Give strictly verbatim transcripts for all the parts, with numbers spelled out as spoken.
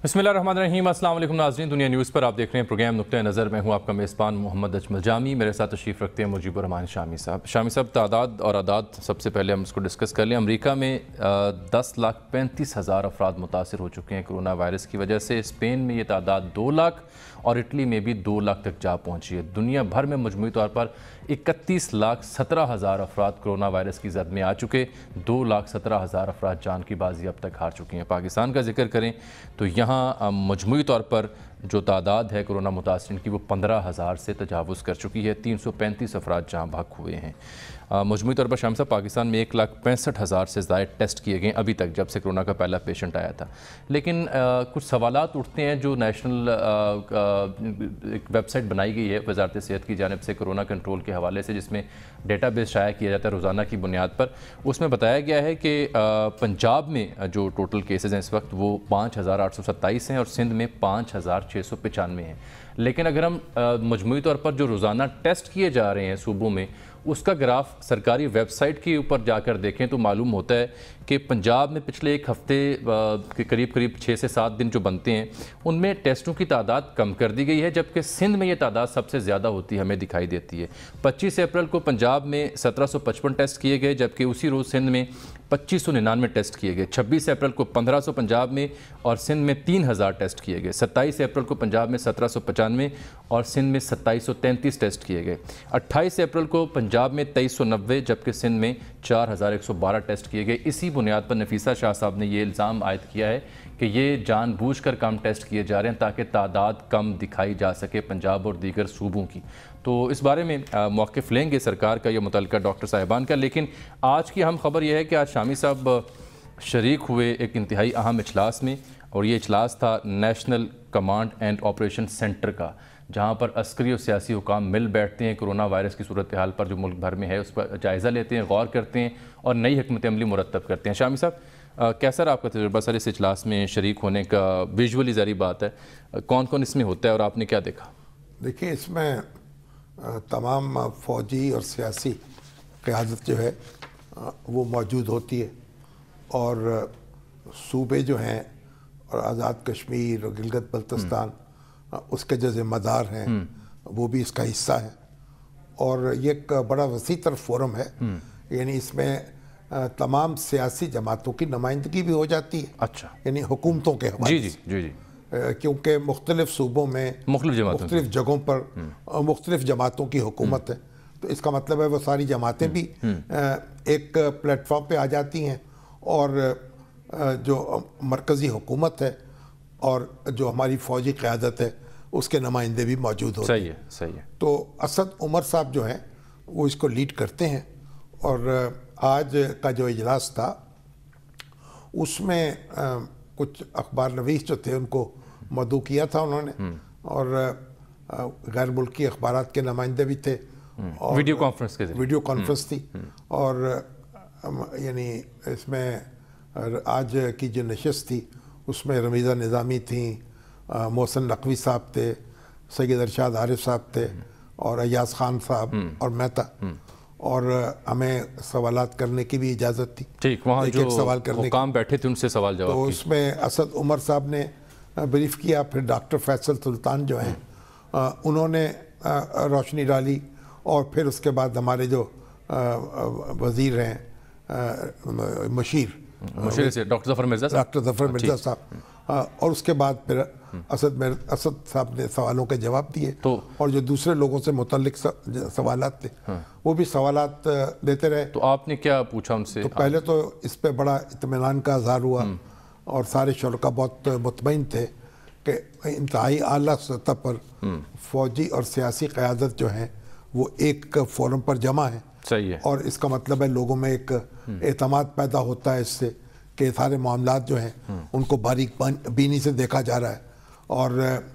بسم اللہ الرحمن الرحیم۔ السلام علیکم ناظرین، دنیا نیوز پر آپ دیکھ رہے ہیں پروگرام نقطۂ نظر۔ میں ہوں آپ کا میزبان محمد اجمل جامی۔ میرے ساتھ تشریف رکھتے ہیں مجیب الرحمان شامی صاحب۔ شامی صاحب، تعداد اور اعداد سب سے پہلے ہم اس کو ڈسکس کر لیں۔ امریکہ میں دس لاکھ پینتیس ہزار افراد متاثر ہو چکے ہیں کرونا وائرس کی وجہ سے۔ اسپین میں یہ تعداد دو لاکھ اور اٹلی میں بھی دو لاکھ تک جا پہنچی ہے۔ دنیا بھر میں مجموعی طور پر اکتیس لاکھ سترہ ہزار افراد کرونا وائرس کی زد میں آ چکے، دو لاکھ سترہ ہزار افراد جان کی بازی اب تک ہار چکی ہیں۔ پاکستان کا ذکر کریں تو یہاں مجموعی طور پر جو تعداد ہے کرونا متاثرین کی وہ پندرہ ہزار سے تجاوز کر چکی ہے، تین سو پینتیس افراد جہاں بھاگ ہوئے ہیں۔ مجموعی طور پر شام صاحب پاکستان میں ایک لاکھ پینسٹھ ہزار سے زائد ٹیسٹ کیے گئے ابھی تک، جب سے کرونا کا پہلا پیشنٹ آیا تھا۔ لیکن کچھ سوالات اٹھتے ہیں جو نیشنل ایک ویب سائٹ بنائی گئی ہے وزارت صحت کی جانب سے کرونا کنٹرول کے حوالے سے، جس میں ڈیٹا بیس شائع کیا جاتا ہے روزانہ کی بنیاد پر۔ اس میں بتایا گیا ہے کہ پنجاب میں جو ٹوٹل کیسز ہیں اس وقت وہ پانچ ہزار آٹھ سو ستائیس ہیں اور سندھ میں پانچ ہزار چھ سو پچانوے ہیں۔ لیکن اگر ہم مجموعی طور پر جو روزانہ ٹیسٹ کیے جا رہے ہیں صوبوں میں، اس کا گراف سرکاری ویب سائٹ کے اوپر جا کر دیکھیں تو معلوم ہوتا ہے کہ پنجاب میں پچھلے ایک ہفتے کے قریب قریب چھ سے سات دن جو بنتے ہیں ان میں ٹیسٹوں کی تعداد کم کر دی گئی ہے، جبکہ سندھ میں یہ تعداد سب سے زیادہ ہوتی ہمیں دکھائی دیتی ہے۔ پچیس اپریل کو پنجاب میں سترہ سو پچپن ٹیسٹ کیے گئے، جبکہ اسی روز سندھ میں پچیس سو ننانوے ٹیسٹ کیے گئے۔ چھبیس اپریل کو پندرہ سو پنجاب میں اور سندھ میں تین ہزار ٹیسٹ کیے گئے۔ ستائیس اپریل کو پنجاب میں سترہ سو پچانوے اور سندھ میں ستائیس سو تینتیس ٹیسٹ کیے گئے۔ اٹھائیس اپریل کو پنجاب میں تیئیس سو نوے جبکہ سندھ میں چار ہزار ایک سو بارہ ٹیسٹ کیے گئے۔ اسی بنیاد پر نفیسہ شاہ صاحب نے یہ الزام عائد کیا ہے کہ یہ جان بوجھ کر کم ٹیسٹ کیے جا رہے ہیں تاکہ تعداد کم دکھائی جا سکے پنجاب اور دیگر صوبوں کی۔ تو اس بارے میں موقف لیں گے سرکار کا یا متعلقہ ڈاکٹر صاحبان کا، لیکن آج کی اہم خبر یہ ہے کہ آج شامی صاحب شریک ہوئے ایک انتہائی اہم اجلاس میں، اور یہ اجلاس تھا national command and operation centre کا، جہاں پر عسکری اور سیاسی حکام مل بیٹھتے ہیں، کرونا وائرس کی صورتحال پر جو ملک بھر میں ہے اس پر جائزہ لیتے ہیں، غور کرتے ہیں اور نئی حکمت عملی مرتب کرتے ہیں۔ شامی صاحب، کیسا رہا آپ کا تجربہ سر اس اجلاس میں شریک ہونے کا؟ ویژولی ظاہری بات ہے، کون کون اس میں ہوتا ہے اور آپ نے کیا دیکھا؟ دیکھیں، اس میں تمام فوجی اور سیاسی قیادت جو ہے وہ موجود ہوتی ہے، اور صوبے جو ہیں اور آزاد کشمیر اور گلگت بلتستان اس کے جو ذمہ دار ہیں وہ بھی اس کا حصہ ہے، اور یہ ایک بڑا وسیع تر فورم ہے۔ یعنی اس میں تمام سیاسی جماعتوں کی نمائندگی بھی ہو جاتی ہے، اچھا، یعنی حکومتوں کے حوالے جی جی جی کیونکہ مختلف صوبوں میں مختلف جماعتوں مختلف جگہوں پر مختلف جماعتوں کی حکومت ہے، تو اس کا مطلب ہے وہ ساری جماعتیں بھی ایک پلیٹ فارم پہ آ جاتی ہیں، اور جو مرکزی حکومت ہے اور جو ہماری فوجی قیادت ہے اس کے نمائندے بھی موجود ہوتے ہیں۔ صحیح ہے، صحیح ہے۔ تو اسد عمر صاحب جو ہیں وہ اس کو لیڈ کرتے ہیں، اور آج کا جو اجلاس تھا اس میں کچھ اخبار نویس جو تھے ان کو مدعو کیا تھا انہوں نے، اور غیر ملکی اخبارات کے نمائندے بھی تھے، اور ویڈیو کانفرنس کے ذریعے ویڈیو کانفرنس تھی، اور یعنی اس میں آج کی جو نشست تھی اس میں رمیزہ نظامی تھیں، محسن نقوی صاحب تھے، سید ارشاد عارف صاحب تھے، اور ایاز خان صاحب اور میں تھا، اور ہمیں سوالات کرنے کی بھی اجازت تھی۔ ٹھیک، وہاں جو حکام بیٹھے تھے ان سے سوال جواب تو کی۔ اس میں اسد عمر صاحب نے بریف کیا، پھر ڈاکٹر فیصل سلطان جو ہیں انہوں نے روشنی ڈالی، اور پھر اس کے بعد ہمارے جو وزیر ہیں مشیر مشیر سے ڈاکٹر ظفر مرزا صاحب ڈاکٹر ظفر مرزا صاحب، اور اس کے بعد پھر اسد اسد صاحب نے سوالوں کے جواب دیے، اور جو دوسرے لوگوں سے متعلق سوالات تھے وہ بھی سوالات دیتے رہے۔ تو آپ نے کیا پوچھا ان سے؟ تو پہلے تو اس پہ بڑا اطمینان کا اظہار ہوا، اور سارے شرکا بہت مطمئن تھے کہ انتہائی اعلیٰ سطح پر فوجی اور سیاسی قیادت جو ہیں وہ ایک فورم پر جمع ہے۔ صحیح ہے، اور اس کا مطلب ہے لوگوں میں ایک اعتماد پیدا ہوتا ہے اس سے کہ سارے معاملات جو ہیں ان کو باریک بینی سے دیکھا جا رہا ہے، اور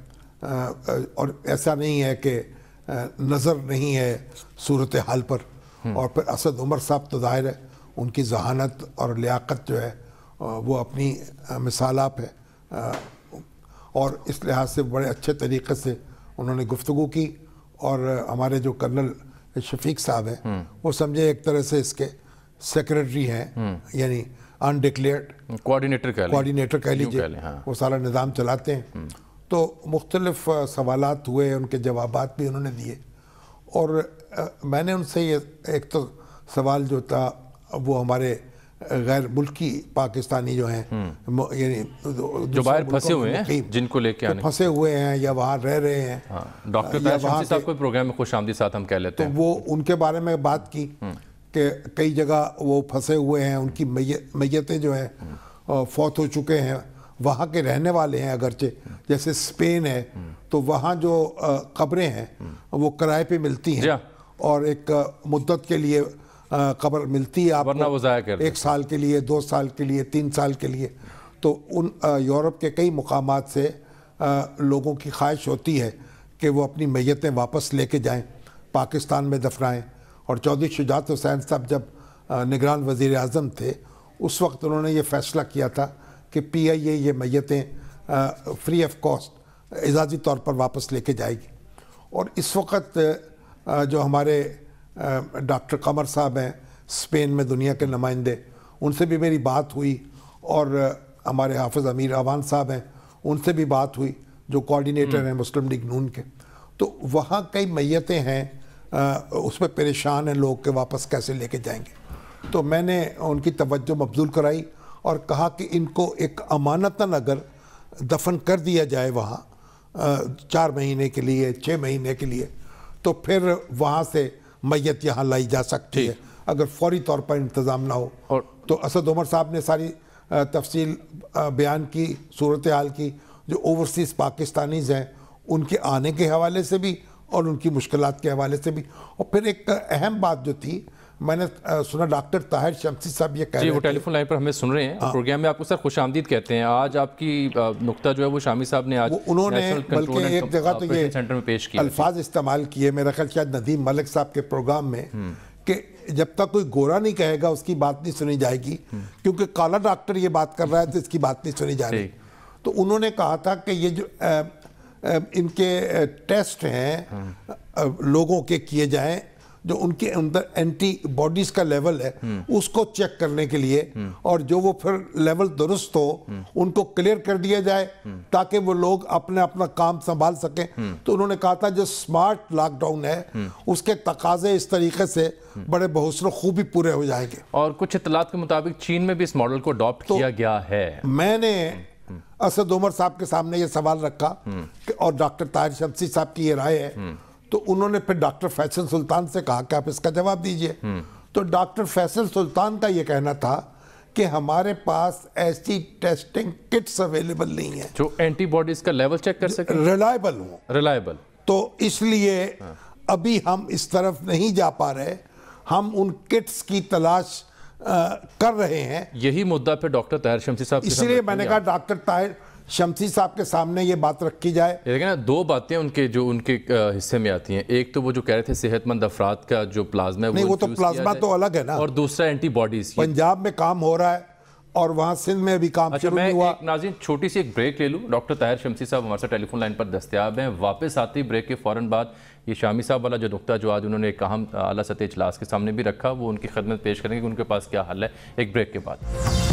اور ایسا نہیں ہے کہ نظر نہیں ہے صورتحال پر۔ اور پھر اسد عمر صاحب تو ظاہر ہے ان کی ذہانت اور لیاقت جو ہے وہ اپنی مثال آپ ہے، اور اس لحاظ سے بڑے اچھے طریقے سے انہوں نے گفتگو کی، اور ہمارے جو کرنل شفیق صاحب ہیں وہ سمجھے ایک طرح سے اس کے سیکریٹری ہیں، یعنی अनडिक्लेयर्ड कोऑर्डिनेटर कह कोऑर्डिनेटर कह लीजिए, वो सारा निज़ाम चलाते हैं। तो मुख्तलिफ सवालात हुए, उनके जवाबात भी उन्होंने दिए, और आ, मैंने उनसे ये एक तो सवाल जो था वो हमारे गैर मुल्की पाकिस्तानी जो हैं, यानी जो बाहर फंसे हुए हैं, जिनको लेके आने फंसे हुए हैं या वहाँ रह रहे हैं, डॉक्टर ताहिर शमसी साहब को प्रोग्राम में खुशामदीद साथ हम कह लेते हैं, तो वो उनके बारे में बात की कि कई जगह वो फंसे हुए हैं, उनकी मैयतें जो हैं फौत हो चुके हैं, वहाँ के रहने वाले हैं अगरचे, जैसे स्पेन है तो वहाँ जो कब्रें हैं वो किराए पे मिलती हैं और एक मुद्दत के लिए कब्र मिलती है आपको, एक साल के लिए, दो साल के लिए, तीन साल के लिए। तो उन यूरोप के कई मुकामात से लोगों की ख्वाहिश होती है कि वो अपनी मैयतें वापस लेके जाएं, पाकिस्तान में दफनाएं। और चौधरी शुजात हुसैन साहब जब निगरान वज़ीर आज़म थे, उस वक्त उन्होंने ये फ़ैसला किया था कि पी आई ए ये मैयतें फ्री ऑफ कॉस्ट एजाज़ी तौर पर वापस लेके जाएगी। और इस वक्त जो हमारे डॉक्टर कमर साहब हैं स्पेन में दुनिया के नुमाइंदे, उनसे भी मेरी बात हुई, और हमारे हाफिज़ अमीर अवान साहब हैं, उनसे भी बात हुई जो कोऑर्डिनेटर हैं मुस्लिम लीग नून के। तो वहाँ कई मैयतें हैं, उस पर परेशान हैं लोग कि वापस कैसे लेके जाएंगे। तो मैंने उनकी तवज्जो मबजूल कराई और कहा कि इनको एक अमानतन अगर दफन कर दिया जाए वहाँ चार महीने के लिए, छः महीने के लिए, तो फिर वहाँ से मैयत यहाँ लाई जा सकती है अगर फौरी तौर पर इंतज़ाम ना हो। और तो असद उमर साहब ने सारी तफसील बयान की, सूरत हाल की, जो ओवरसीज़ पाकिस्तानीज़ हैं उनके आने के हवाले से भी और उनकी मुश्किलात के हवाले से भी। और फिर एक अहम बात जो थी, मैंने सुना डॉक्टर ताहिर शमसी साहब ये कह रहे हैं, वो टेलीफोन लाइन पर हमें सुन रहे हैं, प्रोग्राम में आपको सर खुशामदीद कहते हैं। आज आपकी नुक्ता जो है वो शामी साहब ने आज उन्होंने बल्कि एक जगह तो ये सेंटर में पेश किया, अल्फाज इस्तेमाल किए, मेरा ख्याल शायद नदीम मलिक साहब के प्रोग्राम में, कि जब तक कोई गोरा नहीं कहेगा उसकी बात नहीं सुनी जाएगी, क्योंकि काला डॉक्टर ये बात कर रहा है तो इसकी बात नहीं सुनी जा रही। तो उन्होंने कहा था कि ये जो इनके टेस्ट हैं लोगों के किए जाएं, जो उनके अंदर एंटी बॉडीज का लेवल है उसको चेक करने के लिए, और जो वो फिर लेवल दुरुस्त हो उनको क्लियर कर दिया जाए ताकि वो लोग अपने अपना काम संभाल सकें। तो उन्होंने कहा था जो स्मार्ट लॉकडाउन है उसके तकाजे इस तरीके से बड़े बहुसर खूबी पूरे हो जाएंगे। और कुछ इत्तलात के मुताबिक चीन में भी इस मॉडल को अडॉप्ट तो किया गया है। मैंने असद उमर साहब के सामने ये सवाल रखा और डॉक्टर ताहिर शमसी साहब की ये राय है, तो उन्होंने फिर डॉक्टर फैसल सुल्तान से कहा कि आप इसका जवाब दीजिए। तो डॉक्टर फैसल सुल्तान का ये कहना था कि हमारे पास ऐसी टेस्टिंग किट्स अवेलेबल नहीं है जो एंटीबॉडीज का लेवल चेक कर सके, रिलायबल हो रिलायबल तो इसलिए अभी हम इस तरफ नहीं जा पा रहे, हम उन किट्स की तलाश आ, कर रहे हैं। यही मुद्दा पे डॉक्टर ताहिर शमसी साहब, इसलिए मैंने कहा डॉक्टर ताहिर शमसी साहब के सामने ये बात रखी जाए। लेकिन ना दो बातें उनके जो उनके हिस्से में आती हैं, एक तो वो जो कह रहे थे सेहतमंद अफराद का जो प्लाज्मा है नहीं, वो, वो तो प्लाज्मा तो अलग है ना, और दूसरा एंटीबॉडीज। पंजाब में काम हो रहा है और वहाँ सिंध में भी काम अच्छा, मैं हुआ। एक नाज़रीन छोटी सी एक ब्रेक ले लूँ। डॉक्टर ताहिर शमसी साहब हमारे साथ टेलीफोन लाइन पर दस्तयाब हैं। वापस आते ही ब्रेक के फ़ौरन बाद ये शामी साहब वाला जो नुक्ता जो आज उन्होंने एक अहम आला सतह इजलास के सामने भी रखा, वो उनकी खदमत पेश करेंगे कि उनके पास क्या हल है, एक ब्रेक के बाद।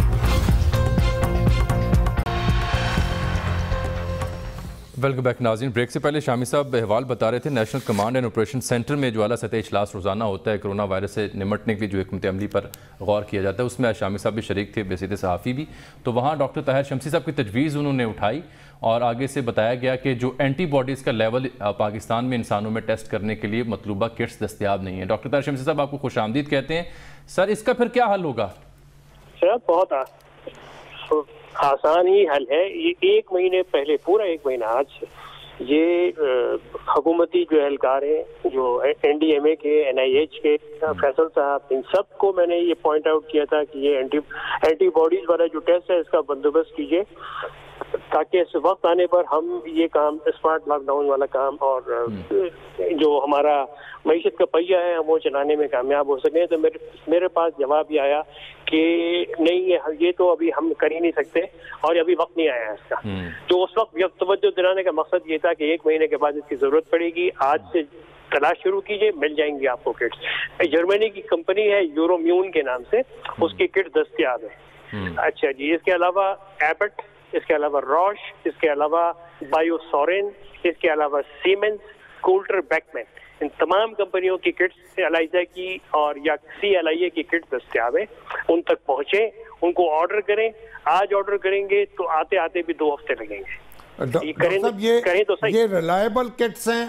वेलकम बैक नाज़रीन। ब्रेक से पहले शामी साहब अहवाल बता रहे थे, national command and operation centre में जो आला सतह इजलास रोज़ाना होता है कोरोना वायरस से निमटने के लिए जो हिकमत अमली पर गौर किया जाता है, उसमें आज शामी साहब भी शरीक थे, बेसित सहाफ़ी भी। तो वहाँ डॉक्टर ताहिर शमसी साहब की तजवीज़ उन्होंने उठाई और आगे से बताया गया कि जो एंटीबॉडीज़ का लेवल पाकिस्तान में इंसानों में टेस्ट करने के लिए मतलूबा किट्स दस्तियाब नहीं है। डॉक्टर ताहिर शमसी साहब आपको खुशामदीद कहते हैं। सर, इसका फिर क्या हल होगा? सर बहुत आसान ही हल है। ये एक महीने पहले, पूरा एक महीना आज से, ये हुकूमती जो एहलकार हैं, जो एन डी एम ए के, एन आई एच के, फैसल साहब, इन सब को मैंने ये पॉइंट आउट किया था कि ये एंटी एंटीबॉडीज वाला जो टेस्ट है इसका बंदोबस्त कीजिए, ताकि इस वक्त आने पर हम ये काम, स्मार्ट लॉकडाउन वाला काम और जो हमारा मईशत का पहिया है हम वो चलाने में कामयाब हो सकें। तो मेरे मेरे पास जवाब ये आया कि नहीं, ये तो अभी हम कर ही नहीं सकते और अभी वक्त नहीं आया है इसका। तो उस वक्त तवज्जो दिलाने का मकसद ये था कि एक महीने के बाद इसकी जरूरत पड़ेगी। आज से तलाश शुरू कीजिए, मिल जाएंगी आपको किट्स। जर्मनी की कंपनी है यूरोम्यून के नाम से, उसकी किट दस्तयाब है। अच्छा जी, इसके अलावा एबट, इसके अलावा रॉश, इसके अलावा बायोसोरेन, इसके अलावा सीमेंस, कोल्टर बैकमैन, इन तमाम कंपनियों की किट्स एलाइजा की और या सी एल आई ए की किट दस्तयाब है। उन तक पहुंचे, उनको ऑर्डर करें। आज ऑर्डर करेंगे तो आते आते भी दो हफ्ते लगेंगे। ये करें, ये, करें तो सही। ये रिलायबल किट्स हैं,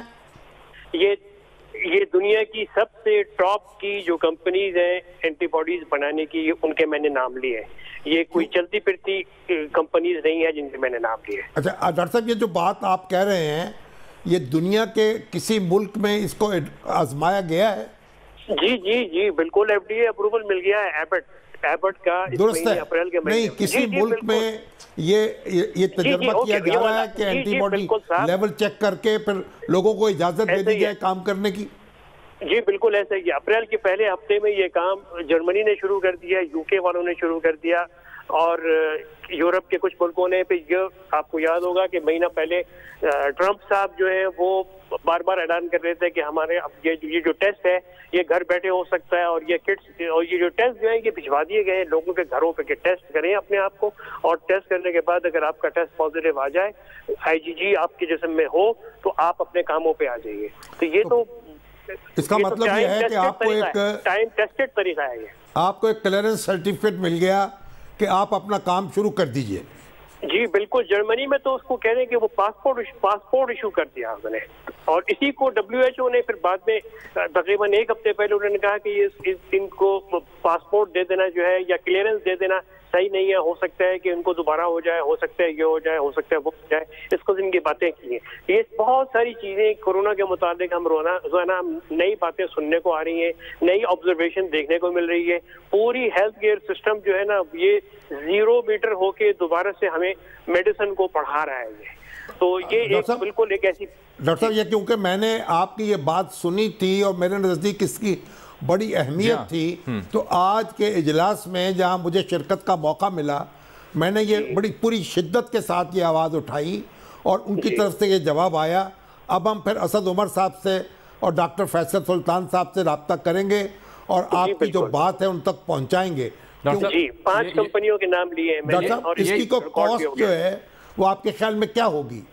ये ये दुनिया की सबसे टॉप की जो कंपनीज हैं एंटीबॉडीज बनाने की, उनके मैंने नाम लिए हैं। ये कोई चलती फिरती कंपनीज नहीं है जिनके मैंने नाम लिए। अच्छा डॉक्टर साहब, ये जो बात आप कह रहे हैं, ये दुनिया के किसी मुल्क में इसको आजमाया गया है? जी जी जी बिल्कुल, एफ डी ए अप्रूवल मिल गया है एबट एबट का दुरुस्त है। अप्रैल के नहीं, किसी मुल्क में ये ये तजर्बा किया जा रहा है कि एंटीबॉडी लेवल चेक करके फिर लोगों को इजाजत दे दी जाए काम करने की? जी बिल्कुल ऐसा ही। अप्रैल के पहले हफ्ते में ये काम जर्मनी ने शुरू कर दिया, यूके वालों ने शुरू कर दिया, और यूरोप के कुछ मुल्कों ने। पे ये आपको याद होगा कि महीना पहले ट्रंप साहब जो है वो बार बार ऐलान कर रहे थे कि हमारे अब ये ये जो टेस्ट है ये घर बैठे हो सकता है, और ये किट्स और ये जो टेस्ट जो है ये भिजवा दिए गए हैं लोगों के घरों पे कि टेस्ट करें अपने आप को, और टेस्ट करने के बाद अगर आपका टेस्ट पॉजिटिव आ जाए, आईजीजी आपके जिस्म में हो, तो आप अपने कामों पे आ जाइए। तो ये तो इसका ये मतलब तो ये है कि आपको एक टाइम टेस्टेड तरीका है, ये आपको एक क्लियरेंस सर्टिफिकेट मिल गया कि आप अपना काम शुरू कर दीजिए। जी बिल्कुल। जर्मनी में तो उसको कह रहे हैं कि वो पासपोर्ट पासपोर्ट इशू कर दिया उन्होंने, और इसी को डब्ल्यू एच ओ ने फिर बाद में तकरीबन एक हफ्ते पहले उन्होंने कहा कि ये इस, इनको पासपोर्ट दे देना जो है या क्लियरेंस दे देना सही नहीं है, हो सकता है कि इनको दोबारा हो जाए, हो सकता है ये हो जाए, हो सकता है वो हो जाए, इसको इनकी बातें की हैं। ये बहुत सारी चीजें कोरोना के मुताबिक हम रोना रोजाना नई बातें सुनने को आ रही हैं, नई ऑब्जर्वेशन देखने को मिल रही है। पूरी हेल्थ केयर सिस्टम जो है ना, ये जीरो मीटर होके दोबारा से हमें मेडिसिन को पढ़ा रहा है। ये तो ये एक बिल्कुल एक ऐसी डॉक्टर साहब, ये क्योंकि मैंने आपकी ये बात सुनी थी और मेरे नज़दीक इसकी बड़ी अहमियत थी, तो आज के इजलास में जहां मुझे शिरकत का मौका मिला, मैंने ये बड़ी पूरी शिद्दत के साथ ये आवाज़ उठाई और उनकी तरफ से ये जवाब आया। अब हम फिर असद उमर साहब से और डॉक्टर फैसल सुल्तान साहब से रब्ता करेंगे और आपकी जो बात है उन तक पहुंचाएंगे। जी, पांच कंपनियों के नाम लिए हैं मैंने, और इसकी को कॉस्ट जो है वो आपके ख्याल में क्या होगी?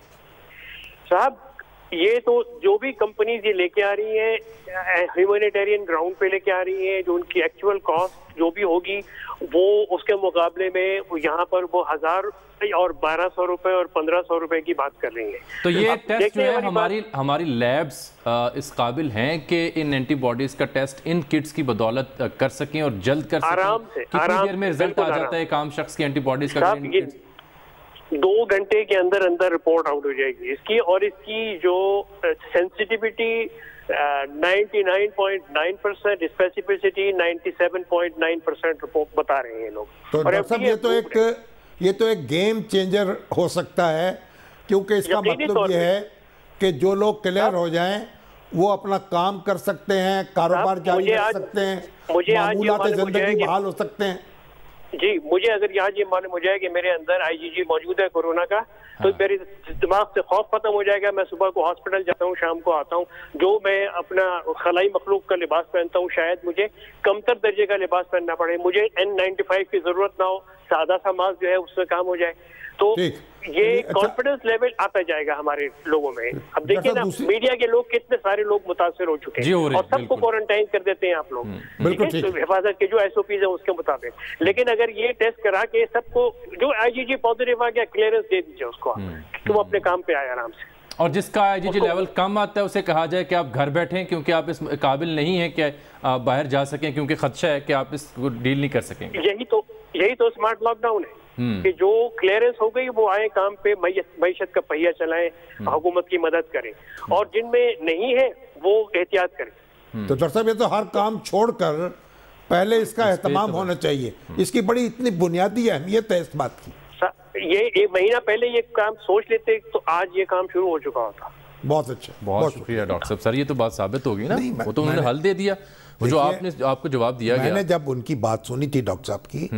साहब, ये तो जो भी कंपनीज ये लेके आ रही हैं, ह्यूमैनिटेरियन ग्राउंड पे लेके आ रही हैं, जो उनकी एक्चुअल कॉस्ट जो भी होगी वो उसके मुकाबले में यहाँ पर वो हजार और बारह सौ रुपए और पंद्रह सौ रुपए की बात कर रही हैं। तो ये टेस्ट जो है हमारी हमारी लैब्स इस काबिल हैं कि इन एंटीबॉडीज का टेस्ट इन किट्स की बदौलत कर सकें और जल्द कर सकें? आराम से, कितनी देर में रिजल्ट आ जाता है एक आम शख्स की एंटीबॉडीज का? दो घंटे के अंदर अंदर रिपोर्ट आउट हो जाएगी इसकी, और इसकी जो सेंसिटिविटी निन्यानवे पॉइंट नौ परसेंट, स्पेसिफिसिटी सत्तानवे पॉइंट नौ परसेंट रिपोर्ट बता रहे हैं लोग। तो डॉक्टर साहब, ये तो एक ये तो एक गेम चेंजर हो सकता है, क्योंकि इसका मतलब ये है कि जो लोग क्लियर हो जाएं वो अपना काम कर सकते हैं, कारोबार जारी रख सकते हैं, मामूलात जिंदगी बहाल हो सकते हैं। जी, मुझे अगर आज ये मालूम हो जाए कि मेरे अंदर आईजीजी मौजूद है कोरोना का, तो मेरे दिमाग से खौफ खत्म हो जाएगा। मैं सुबह को हॉस्पिटल जाता हूँ, शाम को आता हूँ, जो मैं अपना खलाई मखलूक का लिबास पहनता हूँ, शायद मुझे कमतर दर्जे का लिबास पहनना पड़े, मुझे एन नाइन्टी फाइव की जरूरत ना हो, सादा सा मास्क जो है उससे काम हो जाए। तो ये कॉन्फिडेंस लेवल आता जाएगा हमारे लोगों में। अब देखिए ना, मीडिया के लोग कितने सारे लोग मुतासिर हो चुके हैं और सबको क्वारंटाइन कर देते हैं आप लोग, हिफाजत के जो एसओपीज है उसके मुताबिक। लेकिन अगर ये टेस्ट करा के सबको जो आईजीजी पॉजिटिव आ गया, क्लियरेंस दे दीजिए उसको, तो वो अपने काम पे आए आराम से। और जिसका आईजीजी लेवल कम आता है उसे कहा जाए कि आप घर बैठें, क्योंकि आप इस काबिल नहीं है कि आप बाहर जा सकें, क्योंकि खदशा है कि आप इसको डील नहीं कर सकेंगे। यही तो यही तो स्मार्ट लॉकडाउन है कि जो क्लियरेंस हो गई वो आए काम पे, मईशत का पहिया चलाएं, हुकूमत की मदद करें, और जिनमें नहीं है वो एहतियात करें। तो डॉक्टर साहब, ये तो हर काम छोड़कर पहले इसका एहतमाम होना चाहिए। इसकी बड़ी इतनी बुनियादी अहमियत है इस बात की। ये एक महीना पहले ये काम सोच लेते तो आज ये काम शुरू हो चुका होता। बहुत अच्छा, बहुत शुक्रिया डॉक्टर साहब। सर, ये तो बात साबित हो गई ना, वो तो उन्होंने हल दे दिया, वो जो आपने आपको जवाब दिया गया। मैंने जब उनकी बात सुनी थी डॉक्टर साहब की,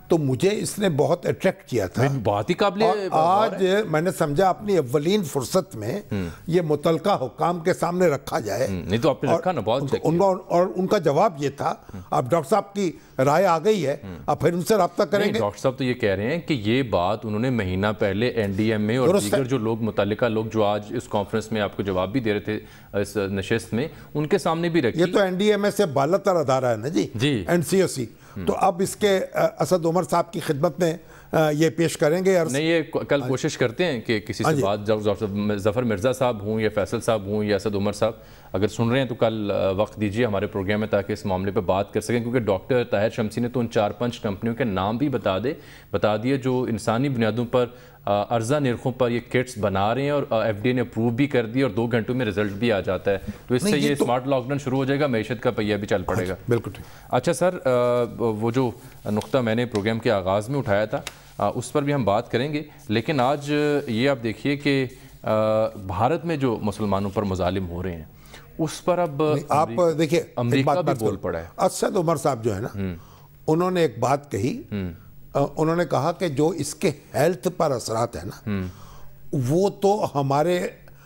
تو مجھے اس نے بہت اٹریکٹ کیا تھا. بہت ہی قابل. اور آج میں نے سمجھا اپنی اولین فرصت میں یہ متعلقہ حکام کے سامنے رکھا جائے. نہیں تو آپ نے رکھا نا, بہت ان کا, اور ان کا جواب یہ تھا. اب ڈاکٹر صاحب کی رائے آ گئی ہے, اب پھر ان سے رابطہ کریں گے. ڈاکٹر صاحب تو یہ کہہ رہے ہیں کہ یہ بات انہوں نے مہینہ پہلے این ڈی ایم میں اور دیگر جو لوگ متعلقہ لوگ جو آج اس کانفرنس میں آپ کو جواب بھی دے رہے تھے اس نشست میں, ان کے سامنے بھی رکھی. یہ تو این ڈی ایم اے سے بالا تر ادارہ ہے نا جی, این سی او سی. تو اب اس کے اسد عمر صاحب کی خدمت میں یہ پیش کریں گے. نہیں, یہ کل کوشش کرتے ہیں کہ کسی سے بات, ظفر مرزا صاحب ہوں یا فیصل صاحب ہوں یا اسد عمر صاحب اگر سن رہے ہیں تو کل وقت دیجیے ہمارے پروگرام میں تاکہ اس معاملے پہ بات کر سکیں, کیونکہ ڈاکٹر طاہر شمسی نے تو ان چار پانچ کمپنیوں کے نام بھی بتا دے بتا دیے جو انسانی بنیادوں پر ارزہ نرخوں پر یہ کٹس بنا رہے ہیں اور ایف ڈی اے نے اپروو بھی کر دی اور دو گھنٹوں میں رزلٹ بھی آ جاتا ہے. تو اس سے یہ اسمارٹ لاک ڈاؤن شروع ہو جائے گا, معیشت کا پہیہ بھی چل پڑے گا. بالکل ٹھیک. اچھا سر, وہ جو نقطہ میں نے پروگرام کے آغاز میں اٹھایا تھا اس پر بھی ہم بات کریں گے, لیکن آج یہ آپ دیکھیے کہ بھارت میں جو مسلمانوں پر مظالم ہو رہے ہیں اس پر اب آپ دیکھیے امریکہ بھی بول پڑا ہے. اسد عمر صاحب جو ہے نا, انہوں نے ایک بات کہی, انہوں نے کہا کہ جو اس کے ہیلتھ پر اثرات ہیں نا وہ تو ہمارے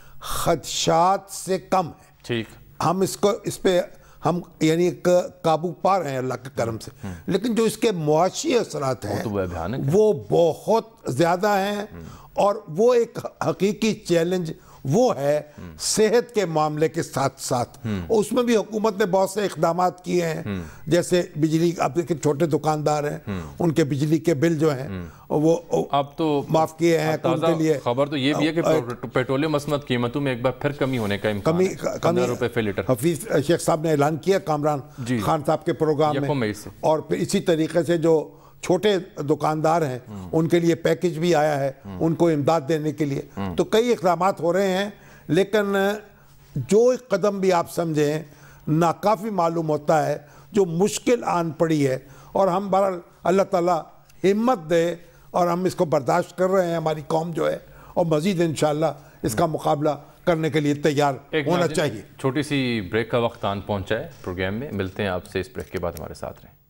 خدشات سے کم ہے. ٹھیک, ہم اس کو اس پہ ہم یعنی قابو پا رہے ہیں اللہ کے کرم سے, لیکن جو اس کے معاشی اثرات ہیں وہ بہت زیادہ ہیں. اور وہ ایک حقیقی چیلنج وہ ہے صحت کے معاملے کے ساتھ ساتھ. اس میں بھی حکومت نے بہت سے اقدامات کیے ہیں, جیسے بجلی, اب دیکھیں چھوٹے دکاندار ہیں ان کے بجلی کے بل جو ہیں وہ اب تو معاف کیے ہیں. ان کے لیے خبر تو یہ بھی ہے کہ پیٹرولیم مصنوعات قیمتوں میں ایک بار پھر کمی ہونے کا امکان ہے, پندرہ روپے فی لیٹر. حفیظ شیخ صاحب نے اعلان کیا کامران خان صاحب کے پروگرام میں, اور پھر اسی طریقے سے جو چھوٹے دکاندار ہیں ان کے لیے پیکج بھی آیا ہے ان کو امداد دینے کے لیے. تو کئی اقدامات ہو رہے ہیں, لیکن جو ایک قدم بھی آپ سمجھیں ناکافی معلوم ہوتا ہے, جو مشکل آن پڑی ہے. اور ہم بہرحال اللہ تعالیٰ ہمت دے اور ہم اس کو برداشت کر رہے ہیں, ہماری قوم جو ہے, اور مزید انشاءاللہ اس کا مقابلہ کرنے کے لیے تیار ہونا چاہیے. چھوٹی سی بریک کا وقت آن پہنچا ہے پروگرام میں, ملتے ہیں آپ سے اس بریک کے بعد, ہمارے ساتھ رہیں.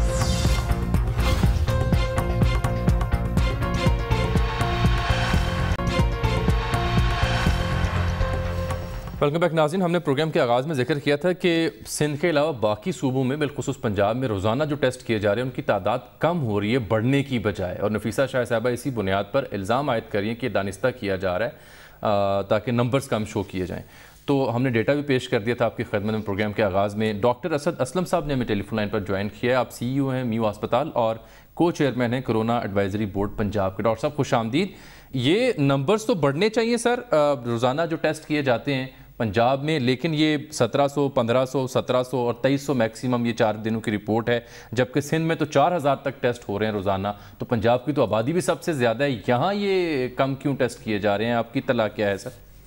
ویلکم بیک ناظرین. ہم نے پروگرام کے آغاز میں ذکر کیا تھا کہ سندھ کے علاوہ باقی صوبوں میں بالخصوص پنجاب میں روزانہ جو ٹیسٹ کیے جا رہے ہیں ان کی تعداد کم ہو رہی ہے بڑھنے کی بجائے, اور نفیسہ شاہ صاحبہ اسی بنیاد پر الزام عائد کر رہی ہیں کہ یہ دانستہ کیا جا رہا ہے تاکہ نمبرز کم شو کیے جائیں. تو ہم نے ڈیٹا بھی پیش کر دیا تھا آپ کی خدمت میں پروگرام کے آغاز میں. ڈاکٹر اسد اسلم صاحب نے ہمیں ٹیلی فون لائن پر جوائن کیا ہے. آپ سی ای او ہیں میو ہسپتال اور کو چیئرمین ہیں کرونا ایڈوائزری بورڈ پنجاب کے. ڈاکٹر صاحب خوش آمدید. یہ نمبرز تو بڑھنے چاہیے سر, روزانہ جو ٹیسٹ کیے جاتے ہیں پنجاب میں, لیکن یہ سترہ سو, پندرہ سو, سترہ سو اور تیئیس سو میکسیمم یہ چار دنوں کی رپورٹ ہے, جبکہ سندھ میں تو چار ہزار تک ٹیسٹ ہو رہے ہیں روزانہ. تو پنجاب کی تو آبادی بھی سب سے زیادہ ہے, یہاں یہ کم کیوں ٹیسٹ کیے جا رہے ہیں؟ آپ کی اطلاع کیا ہے سر؟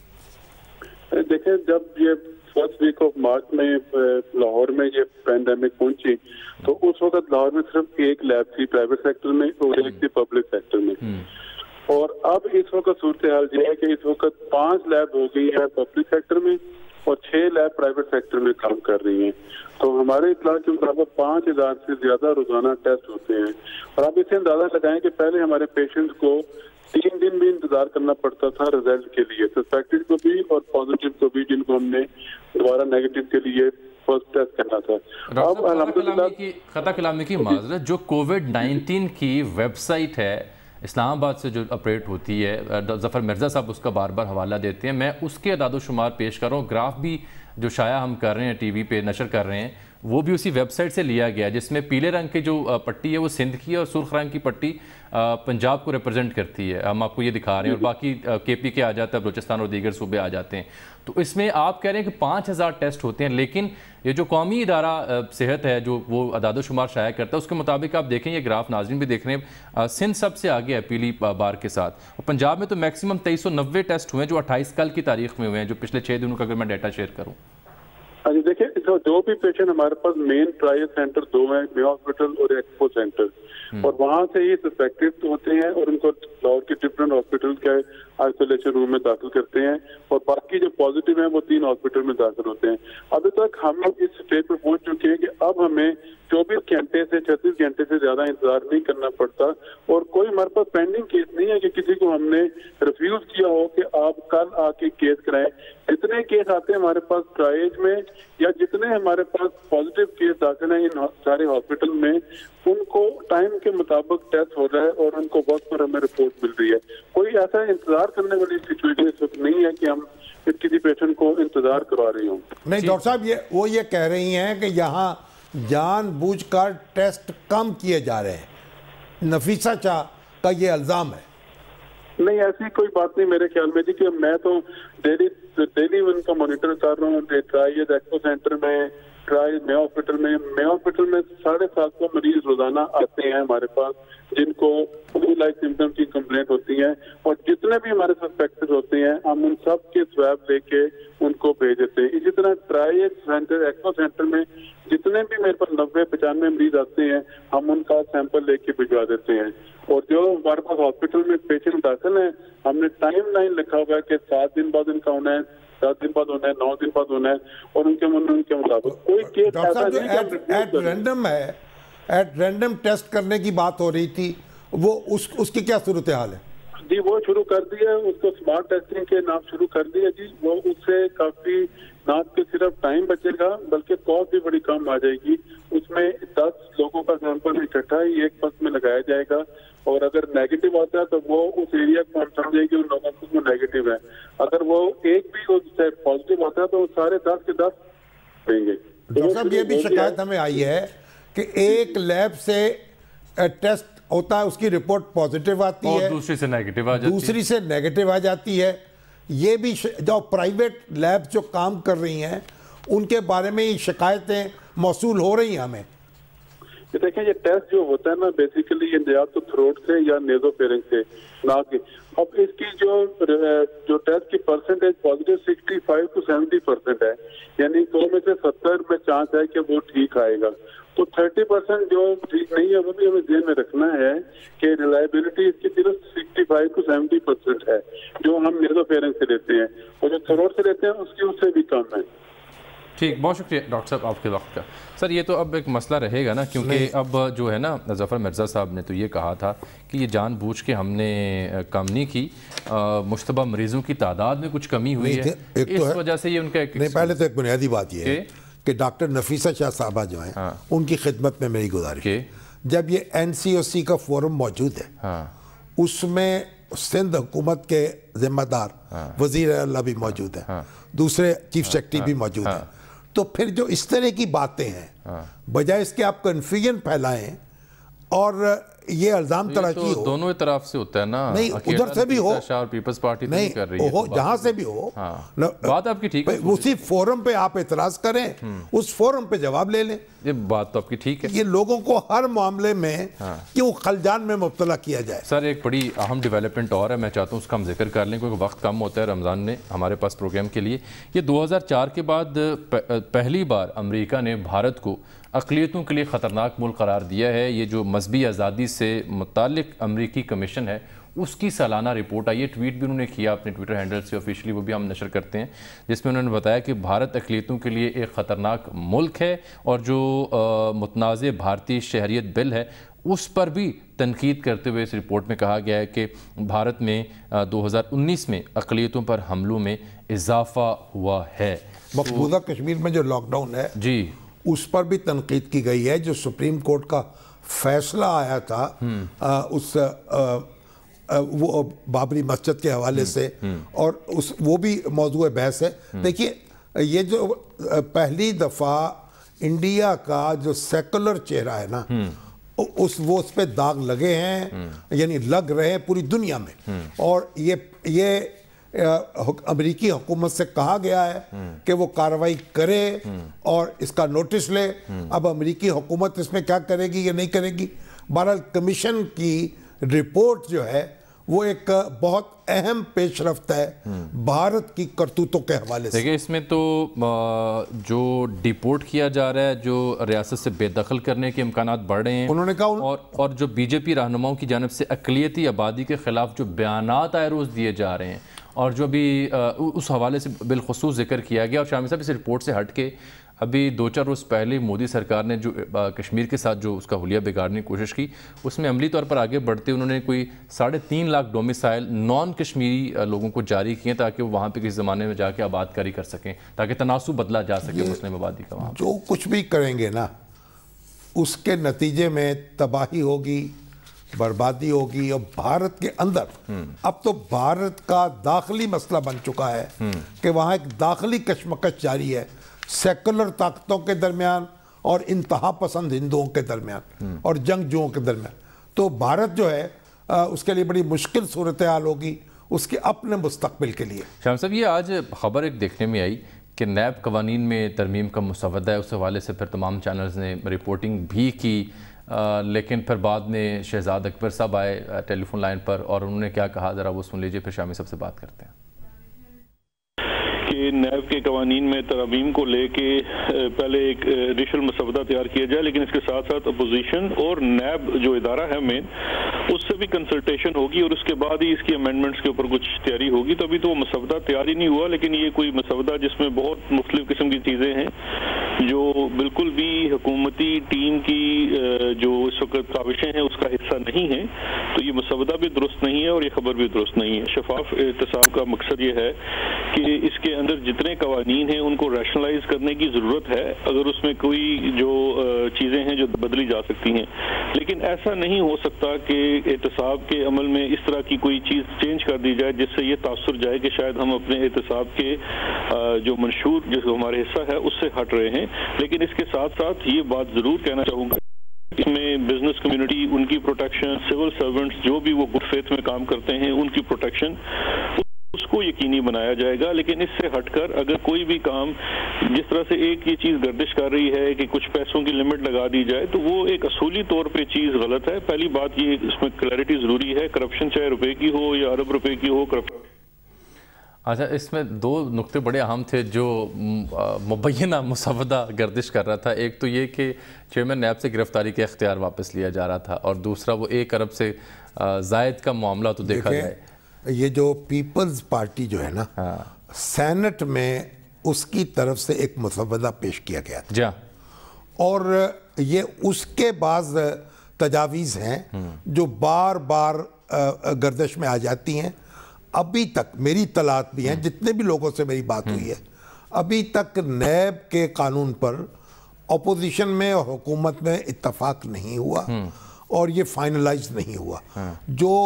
دیکھیں, جب یہ فرسٹ ویک آف مارچ میں لاہور میں یہ پینڈیمک پہنچی تو اس وقت لاہور میں صرف ایک لیب تھی پرائیویٹ سیکٹر میں اور ایک تھی پبلک سیکٹر میں. اور اب اس وقت صورتحال یہ ہے کہ اس وقت پانچ لیب ہو گئی ہیں پبلک سیکٹر میں اور چھ لیب پرائیویٹ سیکٹر میں کام کر رہی ہیں. تو ہمارے اطلاع کے مطابق پانچ ہزار سے زیادہ روزانہ ٹیسٹ ہوتے ہیں. اور آپ اس سے اندازہ لگائیں کہ پہلے ہمارے پیشنٹ کو تین دن بھی انتظار کرنا پڑتا تھا رزلٹ کے لیے, سسپیکٹڈ کو بھی اور پازیٹیو کو بھی, جن کو ہم نے دوبارہ نیگیٹو کے لیے فرسٹ ٹیسٹ کرنا تھا. اب الحمدللہ خطا کلامی کی معذرت, جو کووڈ نائنٹین کی ویب سائٹ ہے اسلام آباد سے جو اپریٹ ہوتی ہے, ظفر مرزا صاحب اس کا بار بار حوالہ دیتے ہیں, میں اس کے اعداد و شمار پیش کر رہا ہوں. گراف بھی جو شائع ہم کر رہے ہیں ٹی وی پہ نشر کر رہے ہیں وہ بھی اسی ویب سائٹ سے لیا گیا, جس میں پیلے رنگ کی جو پٹی ہے وہ سندھ کی ہے اور سرخ رنگ کی پٹی پنجاب کو ریپرزینٹ کرتی ہے. ہم آپ کو یہ دکھا رہے ہیں, اور باقی کے پی کے آ جاتا ہے, بلوچستان اور دیگر صوبے آ جاتے ہیں. تو اس میں آپ کہہ رہے ہیں کہ پانچ ہزار ٹیسٹ ہوتے ہیں, لیکن یہ جو قومی ادارہ صحت ہے جو وہ اعداد و شمار شائع کرتا ہے اس کے مطابق آپ دیکھیں, یہ گراف ناظرین بھی دیکھ رہے ہیں, سندھ سب سے آگے ہے پیلی بار کے ساتھ, اور پنجاب میں تو میکسیمم تیئیس سو نوے ٹیسٹ ہوئے ہیں جو اٹھائیس کل کی تاریخ میں ہوئے ہیں, جو پچھلے چھ دنوں کا اگر میں ڈیٹا شیئر کروں. ہاں جی دیکھیں جو بھی پیشنٹ ہمارے پاس مین ٹرائل سینٹر دو ہیں، میو ہاسپٹل اور ایکسپو سینٹر، اور وہاں سے ہی سسپیکٹڈ ہوتے ہیں اور ان کو لاہور کے ڈفرینٹ ہاسپٹل کے آئسولیشن روم میں داخل کرتے ہیں، اور باقی جو پازیٹیو ہیں وہ تین ہاسپٹل میں داخل ہوتے ہیں۔ ابھی تک ہم لوگ اس اسٹیج پہ پہنچ چکے ہیں کہ اب ہمیں چوبیس گھنٹے سے چھتیس گھنٹے سے زیادہ انتظار نہیں کرنا پڑتا، اور کوئی ہمارے پاس پینڈنگ کیس نہیں ہے کہ کسی کو ہم نے ریفیوز کیا ہو کہ آپ کل آ کے کیس کرائیں۔ جتنے کیس آتے ہیں ہمارے پاس ٹرائیج میں یا جتنے ہمارے پاس پازیٹیو کیس داخل ہیں ان سارے ہاسپٹل میں، ان کو ٹائم کے مطابق ٹیسٹ ہو رہا ہے اور ان کو وقت پر ہمیں رپورٹ مل رہی ہے۔ کوئی ایسا انتظار کرنے والی سچویشن اس وقت نہیں ہے کہ ہم کسی پیشنٹ کو انتظار کروا رہی ہوں۔ نہیں ڈاکٹر صاحب، یہ وہ یہ کہہ رہی ہیں کہ یہاں جان بوجھ کر ٹیسٹ کم کیے جا رہے ہیں، نفیسہ شاہ کا یہ الزام ہے۔ نہیں ایسی کوئی بات نہیں میرے خیال میں جی، کہ میں تو ڈیلی ڈیلی ان کا مانیٹر کر رہا ہوں، ٹرائیز ایکسپو سینٹر میں، ٹرائیز میو ہاسپٹل میں میو ہاسپٹل میں ساڑھے سات سو مریض روزانہ آتے ہیں ہمارے پاس جن کو فلو لائک سمٹم کی کمپلینٹ ہوتی ہیں، اور جتنے بھی ہمارے سسپیکٹڈ ہوتے ہیں ہم ان سب کے سویب لے کے ان کو بھیج دیتے ہیں۔ اسی طرح ٹرائیز سینٹر ایکسپو سینٹر میں جتنے بھی میرے پاس نبے پچانوے مریض آتے ہیں ہم ان کا سیمپل لے کے بھجوا دیتے ہیں، اور جو ہمارے پاس ہاسپٹل میں پیشنٹ داخل ہیں ہم نے ٹائم لائن لکھا ہوا ہے کہ سات دن بعد ان کا ہونا ہے، دس دن بعد ہونا ہے، نو دن بعد ہونا ہے، اور ان کے ان کے مطابق کوئی کیس ایسا نہیں کہ ایٹ رینڈم ہے، ایٹ رینڈم ٹیسٹ کرنے کی بات ہو رہی تھی، وہ اس اس کی کیا صورتحال ہے؟ جی وہ شروع کر دیا ہے، اس کو اسمارٹ ٹیسٹنگ کے نام شروع کر دیا جی، وہ اس سے کافی نہ کہ صرف ٹائم بچے گا بلکہ کاسٹ بھی بڑی کم آ جائے گی۔ اس میں دس لوگوں کا سیمپل اکٹھا ہی ایک وقت میں لگایا جائے گا، اور اگر نیگیٹو آتا ہے تو وہ اس ایریا کو ہم سمجھیں گے ان لوگوں کو وہ نیگیٹو ہے، اگر وہ ایک بھی اس سے پازیٹیو آتا ہے تو سارے دس کے دس دیں گے۔ ڈاکٹر صاحب یہ بھی شکایت ہمیں آئی ہے کہ ایک لیب سے ٹیسٹ ہوتا ہے، اس کی رپورٹ پازیٹیو آتی ہے، دوسری سے نیگیٹو آ جاتی ہے دوسری سے نیگیٹو آ جاتی ہے۔ یہ بھی جو پرائیویٹ لیب جو کام کر رہی ہیں ان کے بارے میں یہ شکایتیں موصول ہو رہی ہیں ہمیں۔ یہ دیکھیں یہ ٹیسٹ جو ہوتا ہے نا بیسیکلی یہ یا تو تھروٹ سے یا نیزو فیرنگ سے نہ کہ اب اس کی جو جو ٹیسٹ کی percentage positive sixty five to seventy percent ہے، یعنی سو میں سے ستر میں چانس ہے کہ وہ ٹھیک آئے گا، تو تھرٹی پرسینٹ جو ٹھیک نہیں ہے وہ بھی ہمیں ذہن میں رکھنا ہے کہ ریلائبلٹی اس کی صرف sixty five to seventy percent ہے جو ہم نیزو فیرنگ سے لیتے ہیں، اور جو تھروٹ سے لیتے ہیں اس کی اس سے بھی کم ہے۔ ٹھیک، بہت شکریہ ڈاکٹر صاحب آپ کے وقت کا۔ سر یہ تو اب ایک مسئلہ رہے گا نا، کیونکہ اب جو ہے نا ظفر مرزا صاحب نے تو یہ کہا تھا کہ یہ جان بوجھ کے ہم نے کم نہیں کی، مشتبہ مریضوں کی تعداد میں کچھ کمی ہوئی ہے، اس وجہ سے یہ ان کا ایک نہیں۔ پہلے تو ایک بنیادی بات یہ ہے کہ ڈاکٹر نفیسہ شاہ صاحبہ جو ہیں ان کی خدمت میں میری گزارش ہے، جب یہ این سی او سی کا فورم موجود ہے اس میں سندھ حکومت کے ذمہ دار وزیر اعلیٰ بھی موجود ہیں، دوسرے چیف سیکرٹری بھی موجود ہیں، تو پھر جو اس طرح کی باتیں ہیں بجائے اس کے آپ کنفیوژن پھیلائیں اور یہ الزام تراشی ہو، دونوں طرف سے ہوتا ہے نا، نہیں ادھر سے بھی ہو، پیپلز پارٹی نہیں کر رہی ہے، جہاں سے بھی ہو، بات آپ کی ٹھیک ہے، اسی فورم پہ آپ اعتراض کریں، اس فورم پہ جواب لے لیں۔ یہ بات تو آپ کی ٹھیک ہے، یہ لوگوں کو ہر معاملے میں کیوں خلجان میں مبتلا کیا جائے۔ سر ایک بڑی اہم ڈیولپمنٹ اور ہے، میں چاہتا ہوں اس کا ہم ذکر کر لیں کیونکہ وقت کم ہوتا ہے رمضان نے ہمارے پاس پروگرام کے لیے۔ یہ دو ہزار چار کے بعد پہلی بار امریکہ نے بھارت کو اقلیتوں کے لیے خطرناک ملک قرار دیا ہے۔ یہ جو مذہبی آزادی سے متعلق امریکی کمیشن ہے اس کی سالانہ رپورٹ آئی ہے، ٹویٹ بھی انہوں نے کیا اپنے ٹویٹر ہینڈل سے آفیشلی، وہ بھی ہم نشر کرتے ہیں، جس میں انہوں نے بتایا کہ بھارت اقلیتوں کے لیے ایک خطرناک ملک ہے، اور جو متنازع بھارتی شہریت بل ہے اس پر بھی تنقید کرتے ہوئے اس رپورٹ میں کہا گیا ہے کہ بھارت میں دو ہزار انیس میں اقلیتوں پر حملوں میں اضافہ ہوا ہے۔ مقبوضہ کشمیر میں جو لاک ڈاؤن ہے جی اس پر بھی تنقید کی گئی ہے، جو سپریم کورٹ کا فیصلہ آیا تھا اس وہ بابری مسجد کے حوالے سے، اور اس وہ بھی موضوع بحث ہے۔ دیکھیے یہ جو پہلی دفعہ انڈیا کا جو سیکولر چہرہ ہے نا اس وہ اس پہ داغ لگے ہیں، یعنی لگ رہے ہیں پوری دنیا میں، اور یہ یہ امریکی حکومت سے کہا گیا ہے کہ وہ کارروائی کرے اور اس کا نوٹس لے۔ اب امریکی حکومت اس میں کیا کرے گی یا نہیں کرے گی، بہرحال کمیشن کی رپورٹ جو ہے وہ ایک بہت اہم پیش رفت ہے بھارت کی کرتوتوں کے حوالے سے. دیکھیں اس میں تو جو ڈیپورٹ کیا جا رہا ہے, جو ریاست سے بے دخل کرنے کے امکانات بڑھ رہے ہیں, انہوں نے کہا اور اور جو بی جے پی رہنماؤں کی جانب سے اقلیتی آبادی کے خلاف جو بیانات آئے روز دیے جا رہے ہیں, اور جو بھی اس حوالے سے بالخصوص ذکر کیا گیا. اور شامی صاحب اس رپورٹ سے ہٹ کے ابھی دو چار روز پہلے مودی سرکار نے جو کشمیر کے ساتھ جو اس کا حلیہ بگاڑنے کی کوشش کی, اس میں عملی طور پر آگے بڑھتے انہوں نے کوئی ساڑھے تین لاکھ ڈومیسائل نان کشمیری لوگوں کو جاری کیے تاکہ وہ وہاں پہ کسی زمانے میں جا کے آباد کاری کر سکیں, تاکہ تناسب بدلا جا سکے مسلم آبادی کا. وہاں جو کچھ بھی کریں گے نا اس کے نتیجے میں تباہی ہوگی, بربادی ہوگی. اور بھارت کے اندر اب تو بھارت کا داخلی مسئلہ بن چکا ہے کہ وہاں ایک داخلی کشمکش جاری ہے سیکولر طاقتوں کے درمیان اور انتہا پسند ہندوؤں کے درمیان اور جنگجوؤں کے درمیان. تو بھارت جو ہے اس کے لیے بڑی مشکل صورتحال ہوگی اس کے اپنے مستقبل کے لیے. شام صاحب یہ آج خبر ایک دیکھنے میں آئی کہ نیب قوانین میں ترمیم کا مسودہ ہے, اس حوالے سے پھر تمام چینلز نے رپورٹنگ بھی کی, لیکن پھر بعد میں شہزاد اکبر صاحب آئے ٹیلی فون لائن پر اور انہوں نے کیا کہا, ذرا وہ سن لیجئے, پھر شامی صاحب سے بات کرتے ہیں. کہ نیب کے قوانین میں ترامیم کو لے کے پہلے ایک ریشل مسودہ تیار کیا جائے, لیکن اس کے ساتھ ساتھ اپوزیشن اور نیب جو ادارہ ہے مین اس سے بھی کنسلٹیشن ہوگی اور اس کے بعد ہی اس کی امینڈمنٹس کے اوپر کچھ تیاری ہوگی. تو ابھی تو وہ مسودہ تیار ہی نہیں ہوا, لیکن یہ کوئی مسودہ جس میں بہت مختلف قسم کی چیزیں ہیں جو بالکل بھی حکومتی ٹیم کی جو اس وقت کاوشیں ہیں اس کا حصہ نہیں ہیں. تو یہ مسودہ بھی درست نہیں ہے اور یہ خبر بھی درست نہیں ہے. شفاف احتساب کا مقصد یہ ہے کہ اس کے اندر جتنے قوانین ہیں ان کو ریشنلائز کرنے کی ضرورت ہے, اگر اس میں کوئی جو چیزیں ہیں جو بدلی جا سکتی ہیں. لیکن ایسا نہیں ہو سکتا کہ احتساب کے عمل میں اس طرح کی کوئی چیز چینج کر دی جائے جس سے یہ تاثر جائے کہ شاید ہم اپنے احتساب کے جو منشور جو ہمارے حصہ ہے اس سے ہٹ رہے ہیں. لیکن اس کے ساتھ ساتھ یہ بات ضرور کہنا چاہوں گا اس میں بزنس کمیونٹی, ان کی پروٹیکشن, سول سرونٹس جو بھی وہ گڈ فیتھ میں کام کرتے ہیں ان کی پروٹیکشن اس کو یقینی بنایا جائے گا. لیکن اس سے ہٹ کر اگر کوئی بھی کام جس طرح سے ایک یہ چیز گردش کر رہی ہے کہ کچھ پیسوں کی لمٹ لگا دی جائے تو وہ ایک اصولی طور پہ چیز غلط ہے. پہلی بات یہ اس میں کلیئرٹی ضروری ہے, کرپشن چاہے روپے کی ہو یا ارب روپے کی ہو. کرپشن اچھا, اس میں دو نقطے بڑے اہم تھے جو مبینہ مسودہ گردش کر رہا تھا. ایک تو یہ کہ چیئرمین نیب سے گرفتاری کا اختیار واپس لیا جا رہا تھا, اور دوسرا وہ ایک ارب سے زائد کا معاملہ. تو دیکھا جائے یہ جو پیپلز پارٹی جو ہے نا, سینٹ میں اس کی طرف سے ایک مسودہ پیش کیا گیا تھا جا, اور یہ اس کے بعض تجاویز ہیں جو بار بار گردش میں آ جاتی ہیں. ابھی تک میری اطلاعات بھی ہیں, جتنے بھی لوگوں سے میری بات ہوئی ہے, ابھی تک نیب کے قانون پر اپوزیشن میں اور حکومت میں اتفاق نہیں ہوا اور یہ فائنلائز نہیں ہوا. جو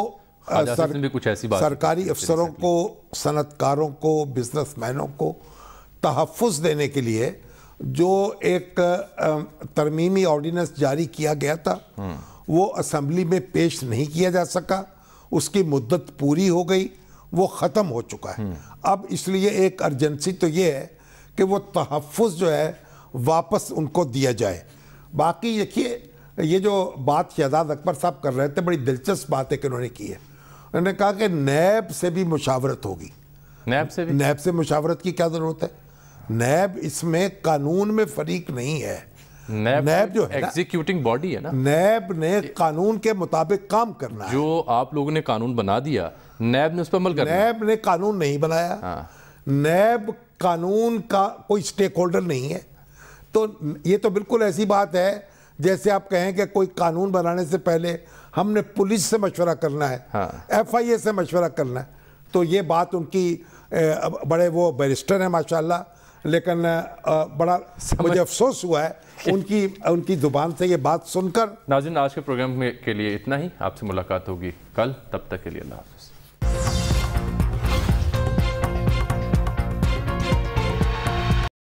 سرکاری افسروں کو, صنعت کاروں کو, بزنس مینوں کو تحفظ دینے کے لیے جو ایک ترمیمی آرڈیننس جاری کیا گیا تھا وہ اسمبلی میں پیش نہیں کیا جا سکا. اس کی مدت پوری ہو گئی, وہ ختم ہو چکا ہے. اب اس لیے ایک ارجنسی تو یہ ہے کہ وہ تحفظ جو ہے واپس ان کو دیا جائے. باقی دیکھیے یہ جو بات شہزاد اکبر صاحب کر رہے تھے بڑی دلچسپ بات ہے کہ انہوں نے کی ہے. انہوں نے کہا کہ نیب سے بھی مشاورت ہوگی. نیب سے بھی نیب سے مشاورت کی کیا ضرورت ہے؟ نیب اس میں قانون میں فریق نہیں ہے. نیب جو ہے ایگزیکیوٹنگ باڈی ہے نا, نیب نے قانون کے مطابق کام کرنا ہے. جو آپ لوگوں نے قانون بنا دیا, نیب نے اس پر عمل کرنا ہے. نیب نے قانون نہیں بنایا, نیب قانون کا کوئی سٹیک ہولڈر نہیں ہے. تو یہ تو بالکل ایسی بات ہے جیسے آپ کہیں کہ کوئی قانون بنانے سے پہلے ہم نے پولیس سے مشورہ کرنا ہے, ایف آئی اے سے مشورہ کرنا ہے. تو یہ بات ان کی, بڑے وہ بیرسٹر ہیں ماشاءاللہ, لیکن بڑا مجھے افسوس ہوا ہے ان کی ان کی زبان سے یہ بات سن کر. ناظرین, آج کے پروگرام کے لیے اتنا ہی. آپ سے ملاقات ہوگی کل, تب تک کے لیے اللہ حافظ.